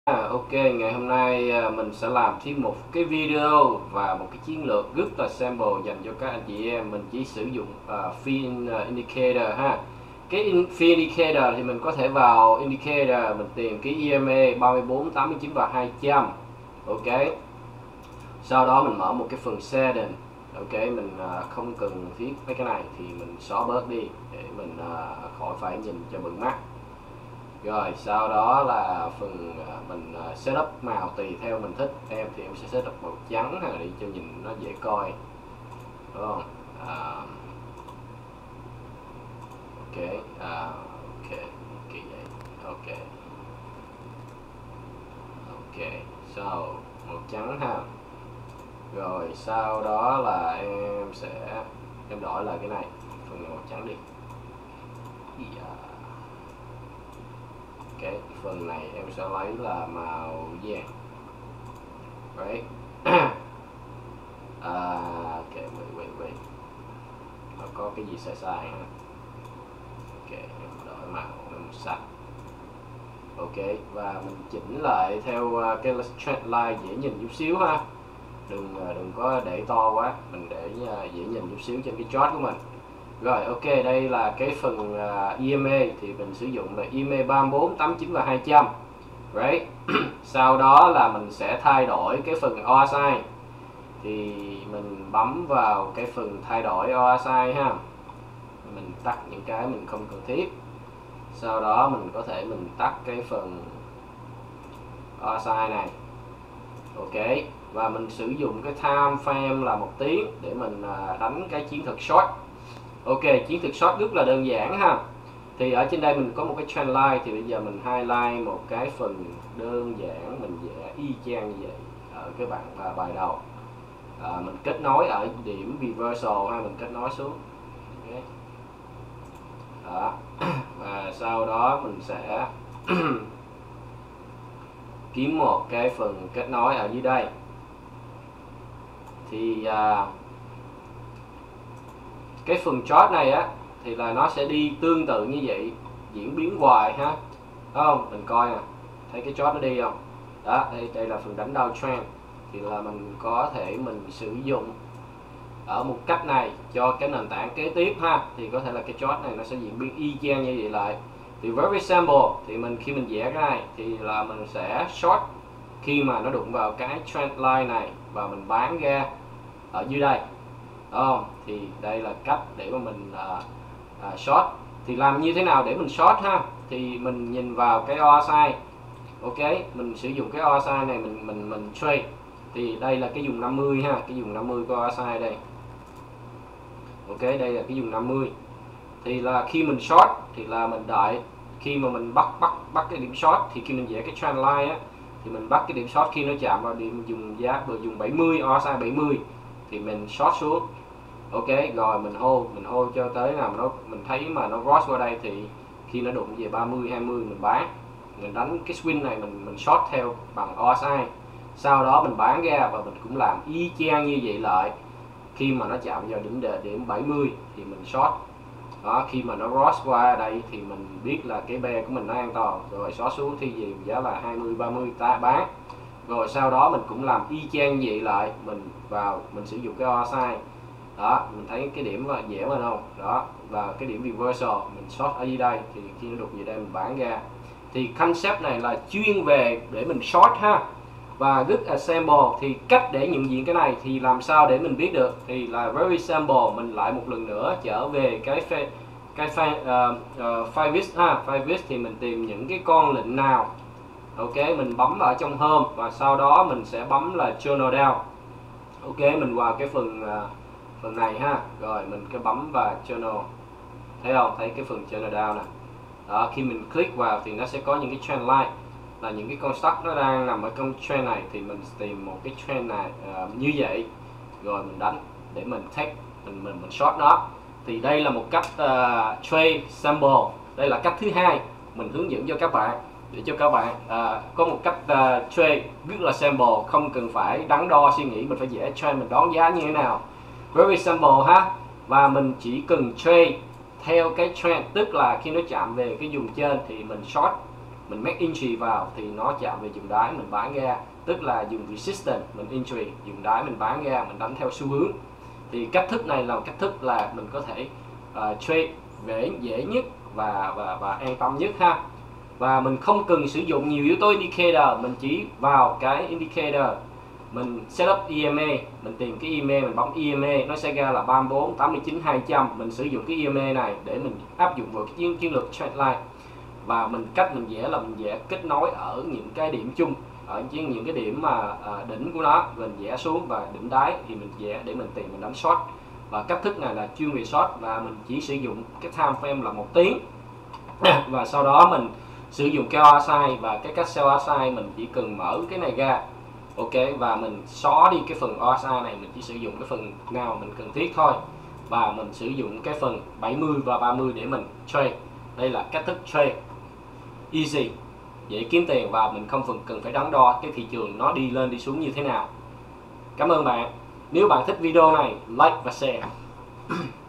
Ok, ngày hôm nay mình sẽ làm thêm một cái video và một cái chiến lược rất là sample dành cho các anh chị em. Mình chỉ sử dụng Fin Indicator ha. Cái Fin Indicator thì mình có thể vào Indicator, mình tìm cái EMA 34, 89 và 200. Ok. Sau đó mình mở một cái phần Setting. Ok, mình không cần thiết mấy cái này thì mình xóa bớt đi để mình khỏi phải nhìn cho bận mắt. Rồi sau đó là phần mình setup màu tùy theo mình thích. Em thì em sẽ setup màu trắng để cho nhìn nó dễ coi, đúng không? Ok, ok, kỳ vậy. Ok, ok, so màu trắng ha. Rồi sau đó là em đổi lại cái này, phần màu trắng đi. Ok, phần này em sẽ lấy là màu vàng. Right. Ok, wait. Nó có cái gì sai sai ha. Ok, em đổi màu em sạch. Ok, và mình chỉnh lại theo cái trend line dễ nhìn chút xíu ha. Đừng có để to quá, mình để dễ nhìn chút xíu trên cái chart của mình. Rồi ok, đây là cái phần EMA thì mình sử dụng là EMA 34, 89 và 200. Right. Sau đó là mình sẽ thay đổi cái phần OSI. Thì mình bấm vào cái phần thay đổi OSI ha. Mình tắt những cái mình không cần thiết. Sau đó mình có thể mình tắt cái phần OSI này. Ok. Và mình sử dụng cái time frame là 1 tiếng để mình đánh cái chiến thuật short. Ok, chiến thuật short rất là đơn giản ha. Thì ở trên đây mình có một cái trend line, thì bây giờ mình highlight một cái phần đơn giản, mình vẽ y chang như vậy ở cái bảng bài đầu. Mình kết nối ở điểm reversal ha, mình kết nối xuống. Okay. Đó. Và sau đó mình sẽ kiếm một cái phần kết nối ở dưới đây. Thì cái phần chart này á thì là nó sẽ đi tương tự như vậy, diễn biến hoài ha. Đúng không? Mình coi nè, thấy cái chart nó đi không? Đó, đây là phần đánh downtrend. Thì là mình có thể mình sử dụng ở một cách này cho cái nền tảng kế tiếp ha. Thì có thể là cái chart này nó sẽ diễn biến y chang như vậy lại. Thì very simple, thì khi mình vẽ cái này thì là mình sẽ short khi mà nó đụng vào cái trend line này và mình bán ra ở dưới đây. Đúng không? Thì đây là cách để mà mình short. Thì làm như thế nào để mình short ha? Thì mình nhìn vào cái OSI. Ok, mình sử dụng cái OSI này mình trade. Thì đây là cái vùng 50 ha, cái vùng 50 của OSI đây. Ok, đây là cái vùng 50. Thì là khi mình short thì là mình đợi khi mà mình bắt cái điểm short, thì khi mình vẽ cái trend line á thì mình bắt cái điểm short khi nó chạm vào điểm vùng 70, OSI 70 thì mình short xuống. Ok, rồi mình hold cho tới nào mình thấy mà nó cross qua đây, thì khi nó đụng về 30 20 mình bán. Mình đánh cái swing này mình short theo bằng OSI. Sau đó mình bán ra và mình cũng làm y chang như vậy lại. Khi mà nó chạm vào điểm 70 thì mình short. Đó, khi mà nó cross qua đây thì mình biết là cái bear của mình nó an toàn, rồi short xuống thì gì giá là 20 30 ta bán. Rồi sau đó mình cũng làm y chang vậy lại, mình sử dụng cái OSI. Đó, mình thấy cái điểm dễ mà không? Đó, và cái điểm reversal mình short ở dưới đây, thì khi nó đục về đây mình bán ra. Thì concept này là chuyên về để mình short ha, và rất là simple. Thì cách để nhận diện cái này thì làm sao để mình biết được, thì là very simple. Mình lại một lần nữa trở về cái Firebase ha. Firebase thì mình tìm những cái con lệnh nào. Ok, mình bấm vào trong home và sau đó mình sẽ bấm là journal down. Ok, mình vào cái phần này ha, rồi mình cứ bấm vào journal, thấy không? Thấy cái phần journal down nè. Đó, khi mình click vào thì nó sẽ có những cái trend line, là những cái con stock nó đang nằm ở trong trend này, thì mình tìm một cái trend này như vậy, rồi mình đánh để mình take, mình short nó. Thì đây là một cách trade sample. Đây là cách thứ hai mình hướng dẫn cho các bạn, để cho các bạn có một cách trade rất là sample, không cần phải đắn đo suy nghĩ mình phải vẽ trend mình đón giá như thế nào. Very simple ha. Và mình chỉ cần trade theo cái trend, tức là khi nó chạm về cái vùng trên thì mình short mình make entry vào thì nó chạm về vùng đáy mình bán ra, tức là dùng resistance mình entry, dùng đáy mình bán ra, mình đánh theo xu hướng. Thì cách thức này là một cách thức là mình có thể trade dễ nhất và an tâm nhất ha. Và mình không cần sử dụng nhiều yếu tố indicator, mình chỉ vào cái indicator, mình setup EMA, mình tìm cái EMA, mình bấm EMA, nó sẽ ra là 34, 89, 200. Mình sử dụng cái EMA này để mình áp dụng vào cái chiến lược trendline. Và cách mình vẽ là mình vẽ kết nối ở những cái điểm chung, ở những cái điểm mà đỉnh của nó, mình vẽ xuống, và đỉnh đáy thì mình vẽ để mình tìm mình đánh short. Và cách thức này là chuyên về short, và mình chỉ sử dụng cái time frame là 1 tiếng. Và sau đó mình sử dụng cái RSI, và cái cách sell RSI mình chỉ cần mở cái này ra, ok, và mình xóa đi cái phần RSI này, mình chỉ sử dụng cái phần nào mình cần thiết thôi, và mình sử dụng cái phần 70 và 30 để mình trade. Đây là cách thức trade easy, dễ kiếm tiền, và mình không cần phải đắn đo cái thị trường nó đi lên đi xuống như thế nào. Cảm ơn bạn. Nếu bạn thích video này, like và share.